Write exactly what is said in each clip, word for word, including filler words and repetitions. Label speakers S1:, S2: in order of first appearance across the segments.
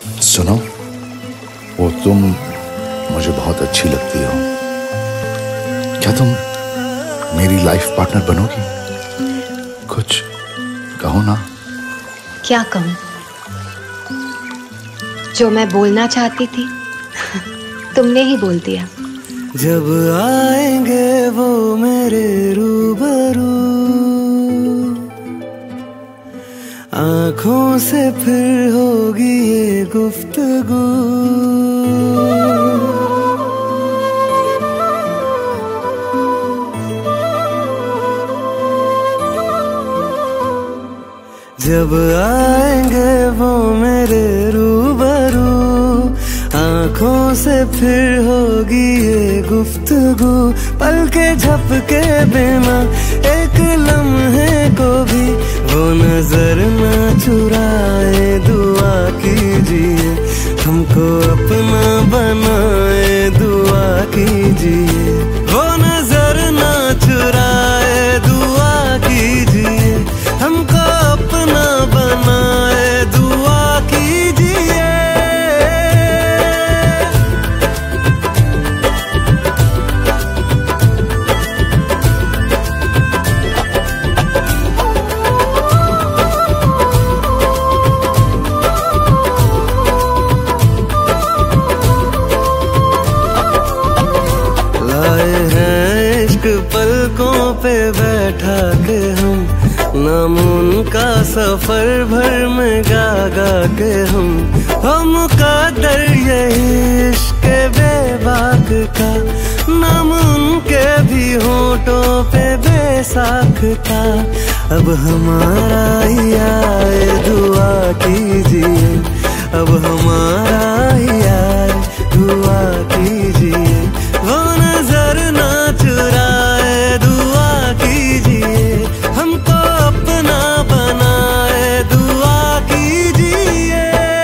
S1: सुनो, वो तुम मुझे बहुत अच्छी लगती हो। क्या तुम मेरी लाइफ पार्टनर बनोगी? कुछ कहो ना।
S2: क्या कहूं? जो मैं बोलना चाहती थी तुमने ही बोल दिया।
S3: जब आएंगे वो मेरे रूबरू, आंखों से फिर होगी ये गुफ्तगू। जब आएंगे वो मेरे रूबरू, आंखों से फिर होगी ये गुफ्तगू। पलके झपके बिना एक लम्हे को भी वो नजर न चुराए। दुआ कीजिए हमको अपना बनाए, दुआ कीजिए वो नजर न चुराए। दुआ कीजिए हमको अपना बनाए, दुआ कीजिए। पलकों पे बैठा के हम नाम उनका सफर भर में गा गा के हम हम मुकद्दर यही इश्क बेबाक का। नाम उनके भी होठों पे बेसाख था। अब हमारा ही आए, दुआ कीजिए। अब हमारा ही आए, दुआ कीजिए। वो नजर ना चुराए, दुआ कीजिए। हमको अपना बनाए, दुआ कीजिए।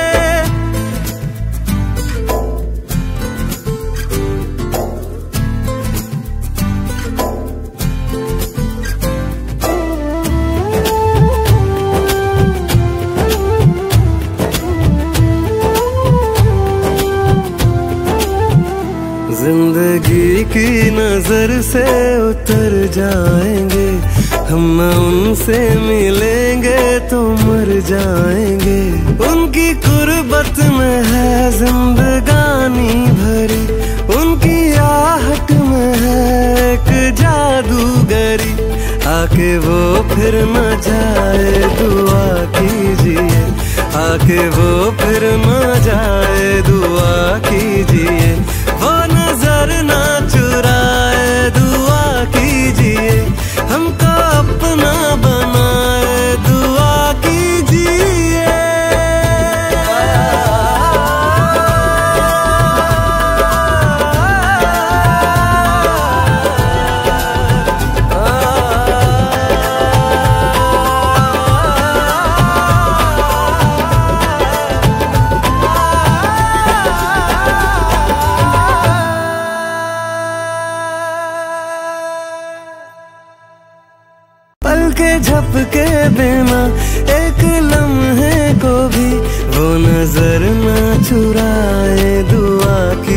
S3: जिंदगी की नजर से उतर जाएंगे हम, न उनसे मिलेंगे तो मर जाएंगे। उनकी कुर्बत में है जिंदगानी भरी, उनकी आहट में है एक जादूगरी। आके वो फिर न जाए, दुआ कीजिए। आके वो फिर न जाए, दुआ कीजिए। वो नजर ना चुराए, दुआ कीजिए। हमको अपना बनाए, दुआ कीजिए। पलके झपके बिना एक लम्हे को भी वो नजर ना चुराए, दुआ की।